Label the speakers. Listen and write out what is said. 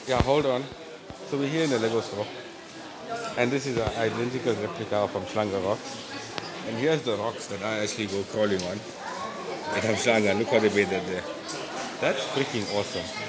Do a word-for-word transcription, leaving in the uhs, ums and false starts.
Speaker 1: Yeah, hold on. So we're here in the Lego store, and this is an identical replica of Umhlanga rocks. And here's the rocks that I actually go crawling on at Umhlanga. Look how they made that there. That's freaking awesome.